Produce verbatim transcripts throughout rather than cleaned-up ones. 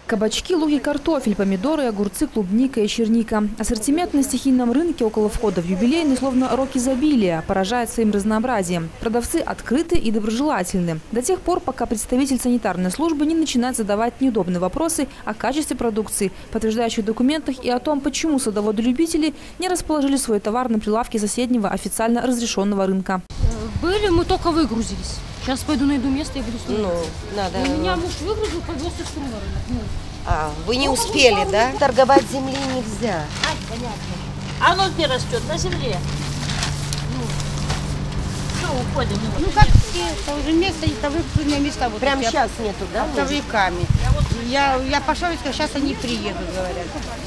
Кабачки, луки, картофель, помидоры, огурцы, клубника и черника. Ассортимент на стихийном рынке около входа в юбилейный словно рок изобилия, поражает своим разнообразием. Продавцы открыты и доброжелательны. До тех пор, пока представитель санитарной службы не начинает задавать неудобные вопросы о качестве продукции, подтверждающих документах и о том, почему садоводы-любители не расположили свой товар на прилавке соседнего официально разрешенного рынка. Были, мы только выгрузились. Сейчас пойду найду место и буду снимать. Ну, надо. У меня муж выгрузил, подвез их на рынок. Ну. А, вы не успели, да? Торговать земли нельзя. А, понятно. Оно где растет? На земле. Ну, все, уходим. Ну, как это уже место, это выгрузные места. Вот Прямо сейчас нету, да? Оптовиками. Я, я пошла и сказала, сейчас они приедут, говорят.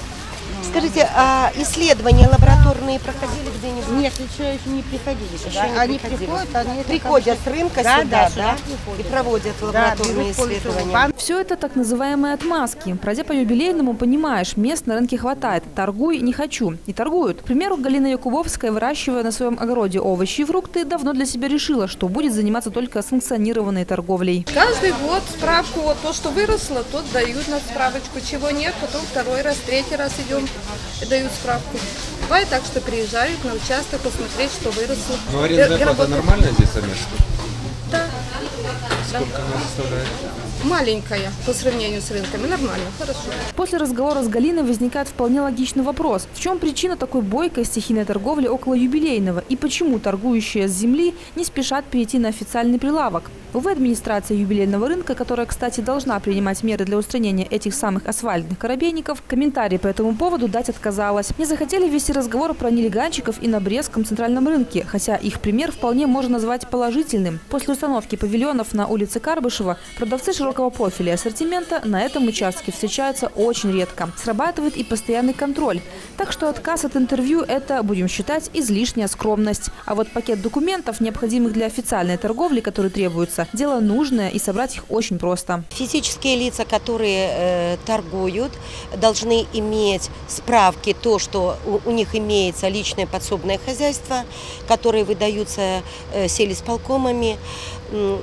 Скажите, а исследования лабораторные проходили где-нибудь? Нет, еще, еще не приходили. Еще Да? не Они приходили. приходят, они Приходят с рынка да, сюда, да, да? сюда приходят. И проводят лабораторные да, исследования. Все это так называемые отмазки. Пройдя по юбилейному, понимаешь, мест на рынке хватает. Торгуй, не хочу. И торгуют. К примеру, Галина Якубовская, выращивая на своем огороде овощи и фрукты, давно для себя решила, что будет заниматься только санкционированной торговлей. Каждый год справку, вот то, что выросло, тот дают на справочку. Чего нет, потом второй раз, третий раз идем и дают справку. Бывает так, что приезжают на участок посмотреть, что выросло. Ну, арендная плата нормальная здесь за место? Да. Сколько она составляет? Маленькая по сравнению с рынками. Нормально, хорошо. После разговора с Галиной возникает вполне логичный вопрос. В чем причина такой бойкой стихийной торговли около юбилейного? И почему торгующие с земли не спешат перейти на официальный прилавок? Увы, администрация юбилейного рынка, которая, кстати, должна принимать меры для устранения этих самых асфальтных коробейников, комментарии по этому поводу дать отказалась. Не захотели вести разговор про нелегальщиков и на Брестском центральном рынке, хотя их пример вполне можно назвать положительным. После установки павильонов на улице Карбышева продавцы широкого профиля и ассортимента на этом участке встречаются очень редко. Срабатывает и постоянный контроль. Так что отказ от интервью – это, будем считать, излишняя скромность. А вот пакет документов, необходимых для официальной торговли, которые требуются, дело нужное, и собрать их очень просто. Физические лица, которые э, торгуют, должны иметь справки, то, что у, у них имеется личное подсобное хозяйство, которые выдаются э, сельисполкомами, э,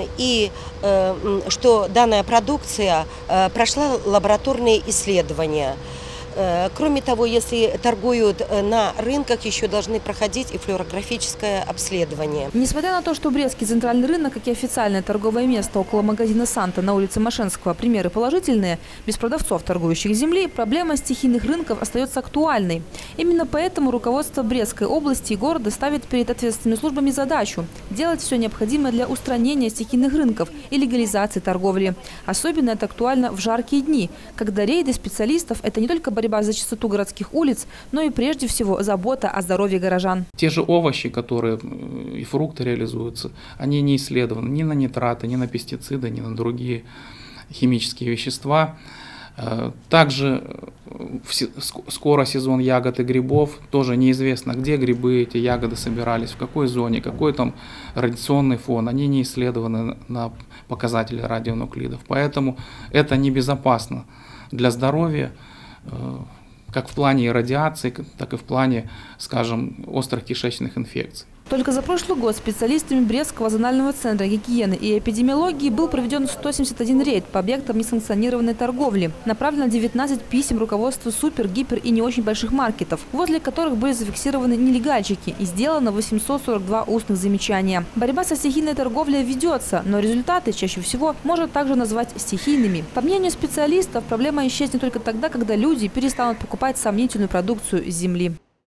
и э, что данная продукция э, прошла лабораторные исследования. Кроме того, если торгуют на рынках, еще должны проходить и флюорографическое обследование. Несмотря на то, что Брестский центральный рынок, как и официальное торговое место около магазина «Санта» на улице Мошенского, примеры положительные, без продавцов, торгующих земли, проблема стихийных рынков остается актуальной. Именно поэтому руководство Брестской области и города ставит перед ответственными службами задачу – делать все необходимое для устранения стихийных рынков и легализации торговли. Особенно это актуально в жаркие дни, когда рейды специалистов – это не только борьба борьба за чистоту городских улиц, но и прежде всего забота о здоровье горожан. Те же овощи, которые и фрукты реализуются, они не исследованы ни на нитраты, ни на пестициды, ни на другие химические вещества. Также скоро сезон ягод и грибов, тоже неизвестно, где грибы, эти ягоды собирались, в какой зоне, какой там радиационный фон, они не исследованы на показатели радионуклидов, поэтому это небезопасно для здоровья, как в плане радиации, так и в плане, скажем, острых кишечных инфекций. Только за прошлый год специалистами Брестского зонального центра гигиены и эпидемиологии был проведен сто семьдесят один рейд по объектам несанкционированной торговли. Направлено девятнадцать писем руководству супер, гипер и не очень больших маркетов, возле которых были зафиксированы нелегальщики, и сделано восемьсот сорок два устных замечания. Борьба со стихийной торговлей ведется, но результаты чаще всего можно также назвать стихийными. По мнению специалистов, проблема исчезнет только тогда, когда люди перестанут покупать сомнительную продукцию с земли.